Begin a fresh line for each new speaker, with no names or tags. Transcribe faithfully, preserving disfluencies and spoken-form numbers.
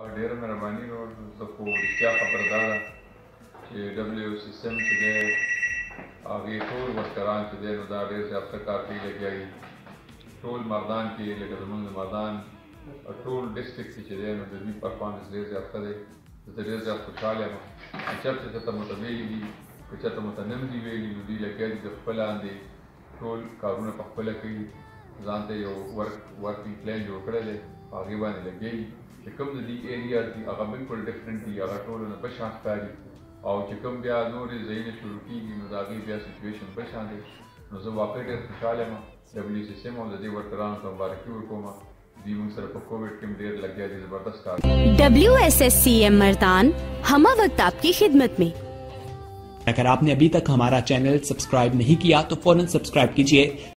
ډېره مهرباني نور زه خو رښتیا خبره دا ده چې ډبلیو سیسټم چې دی هغې ټول ورکران چې دی نو دا ډېر زیات ښه کار کوي لګیا دي ټول مردان کې لکه زمونږ د مردان ټول ډسټرکټ کې چې دی نو د دوی پرفارمنس ډېر زیات ښه دی زه ډېر زیات خوشحاله یم که چېرته چېرته مو ته ویلي دي که چېرته مو ته نه دي ویلي نو دوی لګیا دي د خپله اندې ټول کارونه په خپله کوي ځان ته یو ورک ورکینګ پلان جوړ کړی دی په هغې باندې لګیا دي چې کوم د دې ایریاز دي هغه بالکل ډفرنټ دي هغه ټولو نه بل شان ښکاري او چې کوم بیا نورې ځایونه شروع کېږي نو د هغې بیا سچویشن بل شان دی نو زه واقعي ډېر خوشحاله یم ډبلیو سیسټم او د دې ورکرانو ته مبارکي ورکوم دوی موږ سره په کووډ کې هم ډېر لګیا دي زبردست کار
W S S C M Mardan हमा वक्त आपकी खिदमत में।
अगर आपने अभी तक हमारा चैनल सब्सक्राइब नहीं किया तो फौरन सब्सक्राइब कीजिए